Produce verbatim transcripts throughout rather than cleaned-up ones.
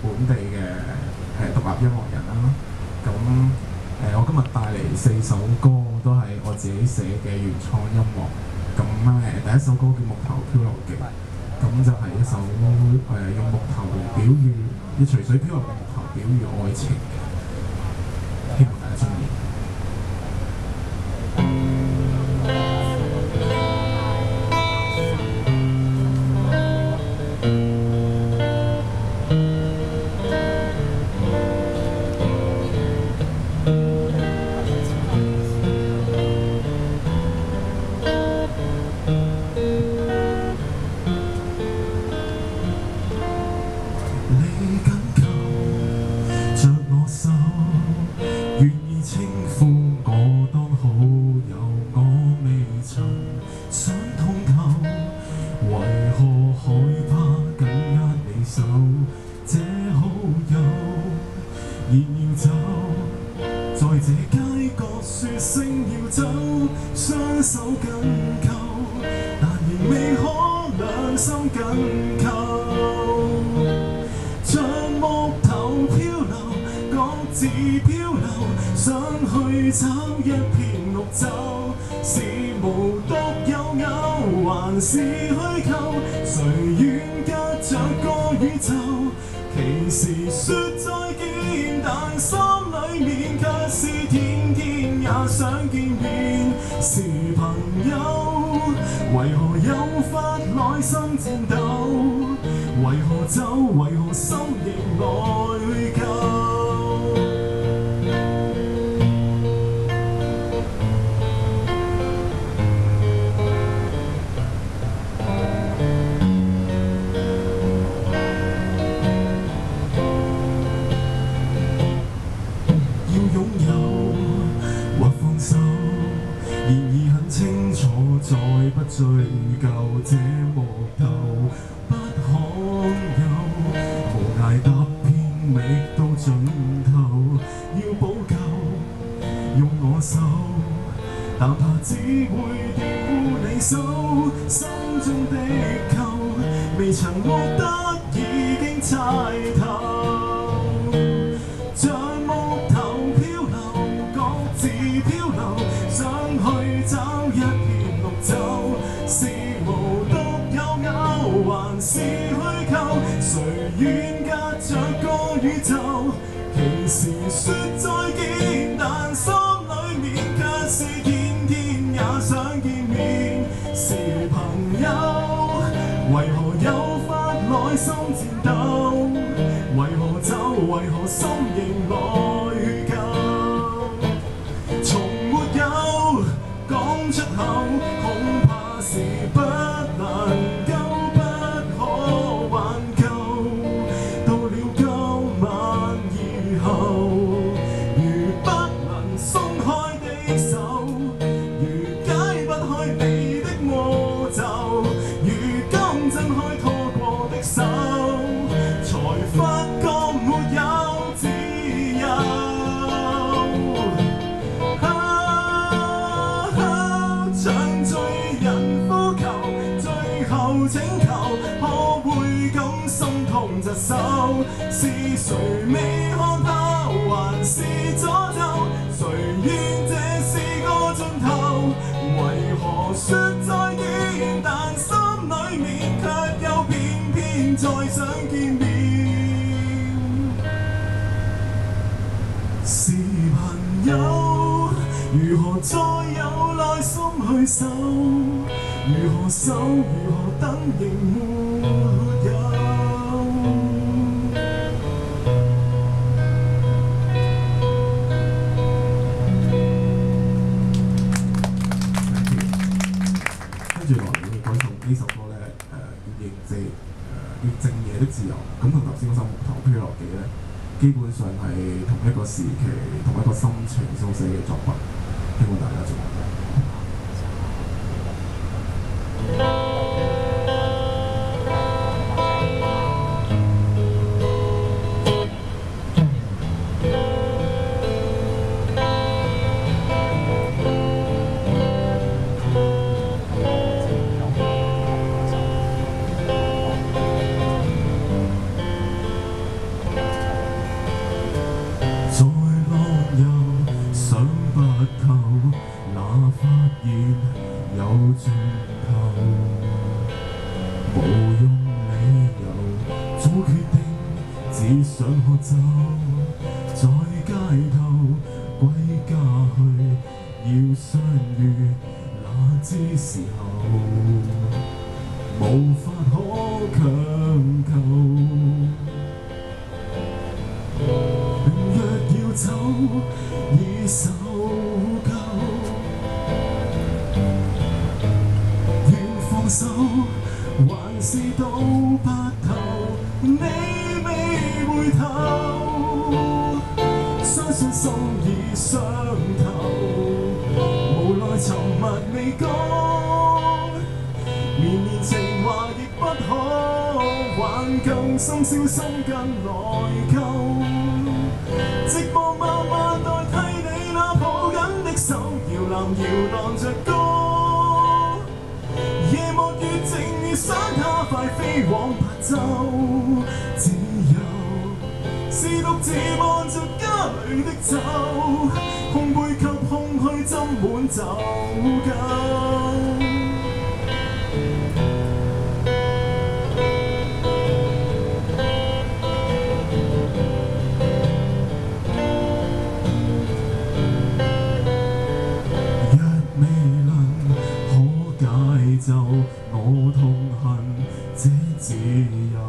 本地嘅誒獨立音樂人啦。咁誒，我今日帶嚟四首歌都係我自己寫嘅原創音樂。咁誒，第一首歌叫《木頭飄流記》，咁就係一首誒用木頭表喻，以隨水飄流嘅木頭表喻愛情嘅，希望大家中意。 基本上係同一個時期、同一個心情所寫嘅作品，希望大家中意。 然有盡頭，無用理由做決定，只想喝酒，在街頭歸家去，要相遇那之時候，無法可強求。若要走，已受夠。願放手，還是到白頭，你未回頭。相信心已傷透，無奈沉默未講。綿綿情話亦不可挽救，深宵心間內疚。寂寞慢慢代替你那抱緊的手，搖籃搖蕩着歌。夜幕越靜越想它快飛往白晝，只有是獨自望着家裏的酒，空杯給空虛斟滿就夠。就我痛恨這自由，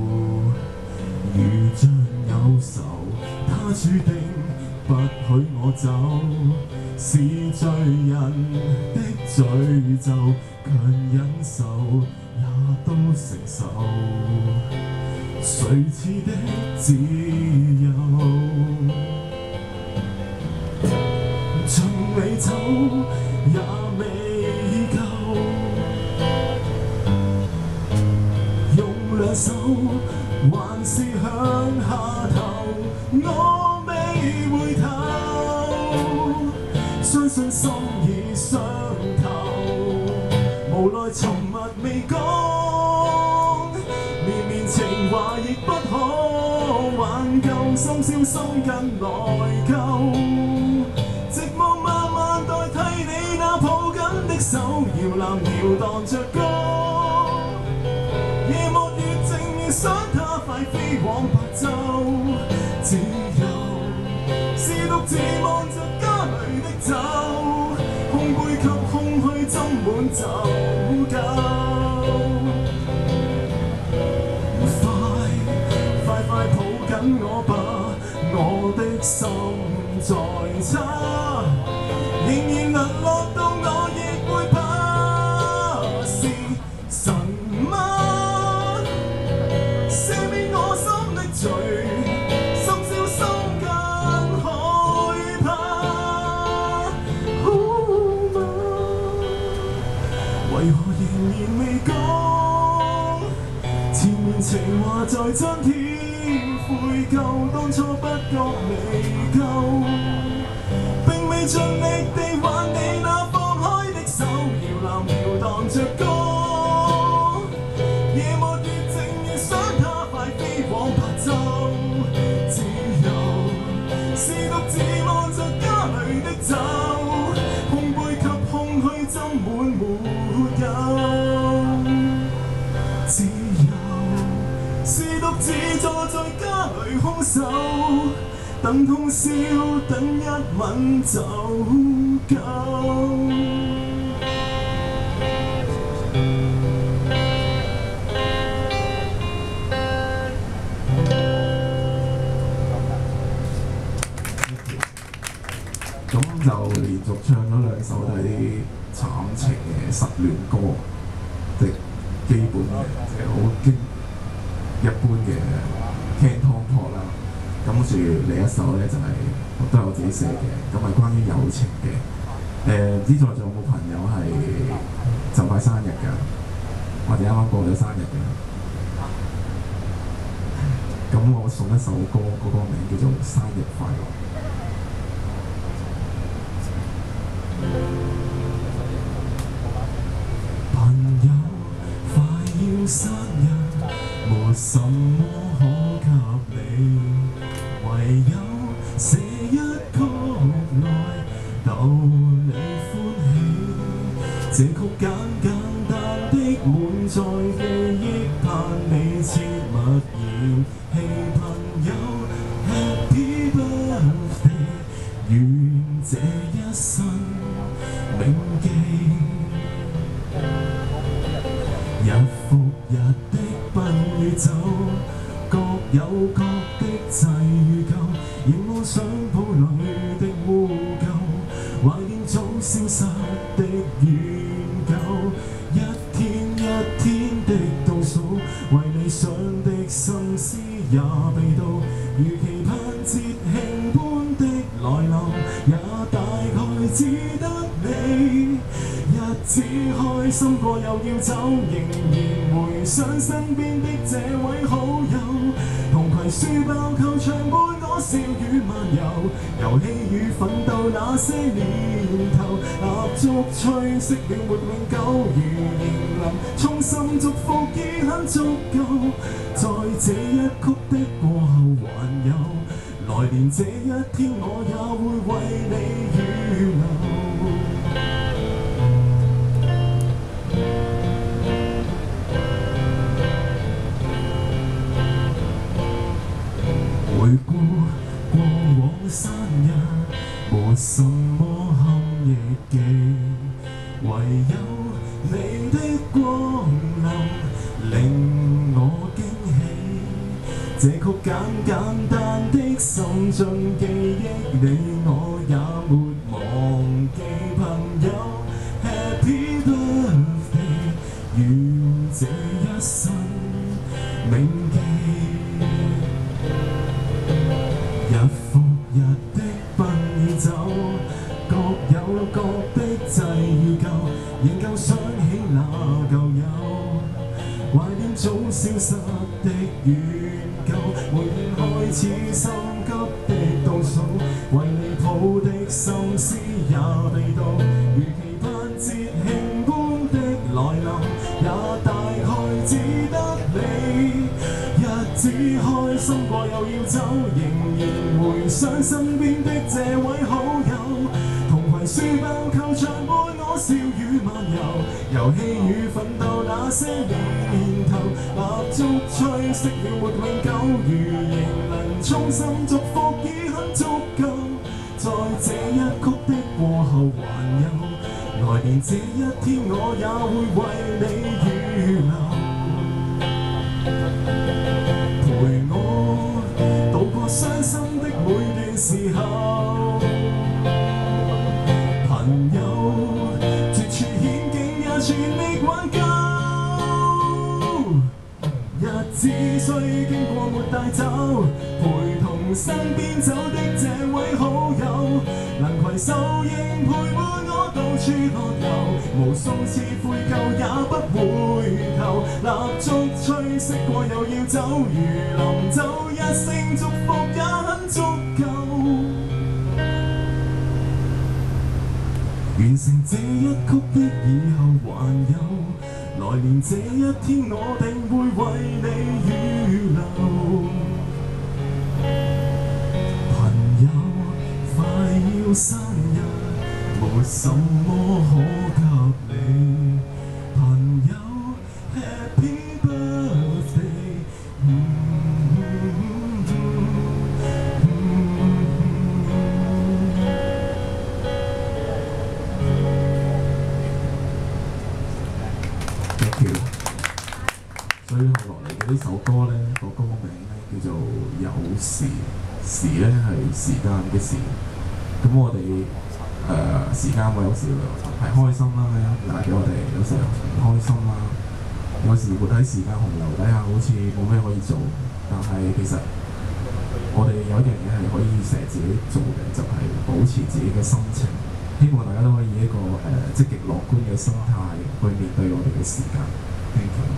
如像有仇，他注定不許我走，是罪人的詛咒，強忍受也都承受，誰賜的自由，從未走也未夠。兩手還是向下投，我未回頭，相信心已傷透，無奈沉默未講，綿綿情話亦不可挽救，深宵心間內疚，寂寞慢慢代替你那抱緊的手，搖籃搖蕩着歌。夜幕越靜越想它快飛往白晝，只有是獨自望着家裏的酒，空杯給空虛斟滿就夠。快快快抱緊我吧，我的心在差，仍然能落到我亦會怕，是神嗎？罪，深宵心間害怕，好嗎？為何仍然未講？前面情話在增添悔疚，當初不覺未夠，並未盡力地挽你那放開的手，搖籃搖蕩着歌。夜幕越靜越想它快飛往白晝，只有是獨自望着家裏的酒，空杯給空虛斟滿沒有，只有是獨自坐在家裏空手，等通宵等一吻就夠。咁就連續唱咗兩首都係啲慘情嘅失戀歌，即係基本嘅，即係好經一般嘅 Canton Pop 啦。咁跟住另一首咧就係、是、都係我自己寫嘅，咁係關於友情嘅。誒、呃，唔知在座有冇朋友係就快生日㗎，或者啱啱過咗生日嘅？咁我送一首歌，嗰、那個名叫做《生日快樂》。朋友快要生日，沒什麼可給你，唯有寫一曲來逗你歡喜。 有覺的際遇舊，仍妄想堡裡的污垢，懷念早消失的遠舊，一天一天的倒數，為理想的心思也被盜，如期盼節慶般的來臨，也大概只得你。日子開心過又要走，仍然回想身邊的這位好友，同攜書包球場伴我笑語漫遊，遊戲與奮鬥那些年頭，蠟燭吹熄了沒永久，如迎臨衷心祝福已很足夠，在這一曲的過後還有，來年這一天我也會為你預留。回顧過往生日，沒什麼堪憶記，唯有你的光臨令我驚喜。這曲簡簡單的心中記憶，你我也沒忘記。朋友 Happy Birthday， 願這一生銘記。日復日的奔已走，各有各的際遇舊，仍舊想起那舊友，懷念早消失的遠舊，每天開始心急的倒數，為你抱的心思也被盜，如期盼節慶般的來臨，也大概只得你。日子開心過又要走，仍然回想身邊的這位好友，同攜書包球場伴我笑語漫遊，遊戲與奮鬥那些年頭，蠟燭吹熄了沒永久，如仍能衷心祝福已很足夠，在這一曲的過後還有，來年這一天我也會為你預留。傷心的每段時候，朋友絕處險境也全力挽救，日子雖經過沒帶走，陪同身邊走的這位好友，能攜手仍陪伴我到處樂遊，無數次悔疚也不回頭，蠟燭吹熄過又要走，如臨走一聲祝福也很足夠，完成這一曲的以後還有，來年這一天我定會為你預留。朋友快要生日，沒什麼可給你，朋友 Happy Birthday。所以後落嚟嘅呢首歌咧，個歌名咧叫做有時，時咧係時間嘅時。咁我哋誒、呃、時間會有時係開心啦，帶俾我哋；有時唔開心啦，有時活喺時間洪流底下，好似冇咩可以做。但係其實我哋有一樣嘢係可以成日自己做嘅，就係、是、保持自己嘅心情。希望大家都可以以一個誒、呃、積極樂觀嘅心態去面對我哋嘅時間。Thank you。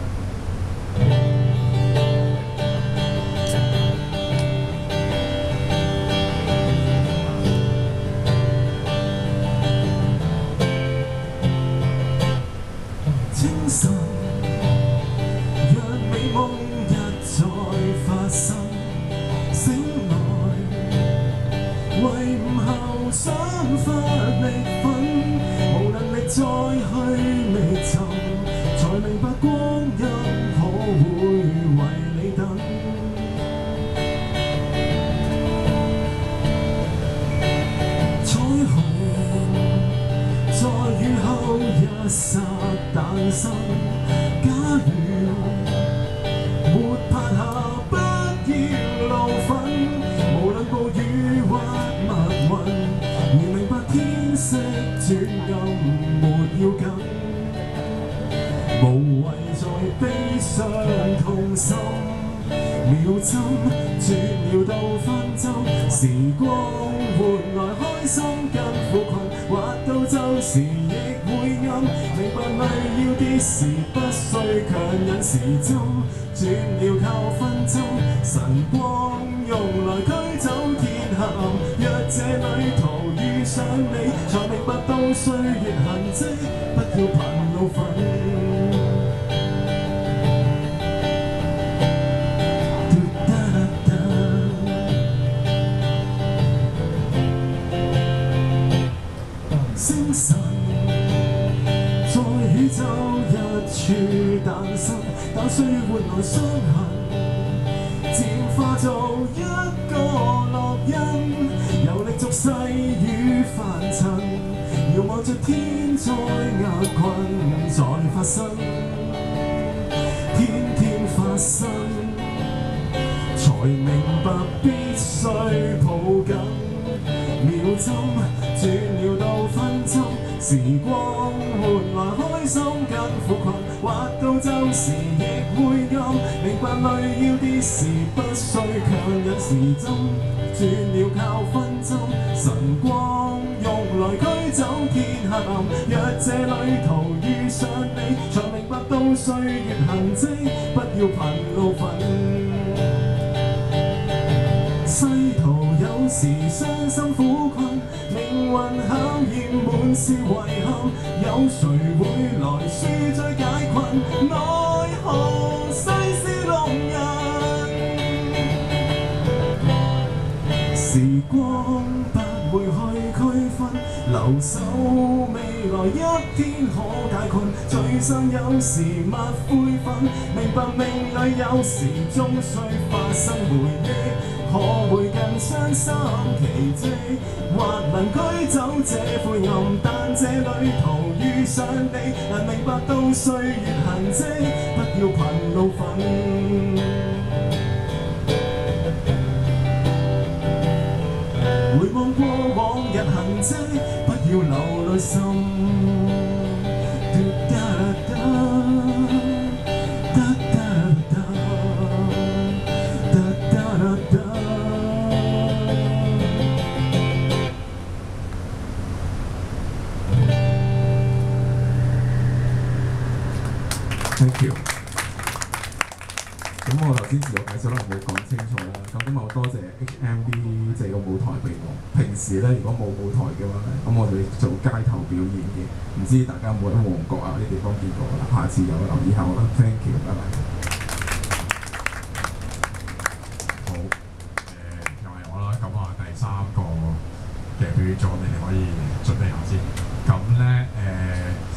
清晨，若美夢一再發生，醒來為午後想發力奮，無能力再去覓尋，才明白光陰可會為你等。彩虹在雨後一剎誕生，假如沒拍下不要緊，無謂再悲傷痛心。秒針轉了到分針，時光換來開心跟苦困，或到晝時亦會暗。明白裏要跌時不需強忍時針，轉了靠分針，晨光用來驅走天黑暗。若這旅途遇上你，才明白到歲月痕跡，不要憑怒憤。星辰在宇宙一處誕生，但歲月換來傷痕，漸化做一個烙印，遊歷俗世與凡塵，遙望着天災厄困在發生，天天發生，才明白必須抱緊秒針。轉了到分針，時光換來開心跟苦困，或到晝時亦會暗。明白裏要跌時不需強忍時針，轉了靠分針，晨光用來驅走天黑暗。若這旅途遇上你，才明白到歲月痕跡，不要憑怒憤。世途有時傷心苦困，命運考驗滿是遺憾，有誰會來紓罪解困？奈何世事弄人，時光不會去區分，留守未來一天可解困。醉生有時勿悔憤，明白命裏有時終須發生回憶。可會更傷心奇蹟，或能驅走這灰暗，但這旅途遇上你，能明白到歲月痕跡，不要憑怒憤。回望過往日痕跡，不要流淚心。 Thank you。咁我頭先自我介紹可能冇講清楚啦。咁今日我多謝 H M V 即係個舞台俾我。平時咧，如果冇舞台嘅話咧，咁我哋做街頭表演嘅。唔知大家有冇喺旺角啊啲地方見過啦？下次有留意下我啦。Thank you，拜拜。 好，誒、呃、又係我啦。咁啊，第三個嘅表演組，你哋可以準備下先。咁咧誒。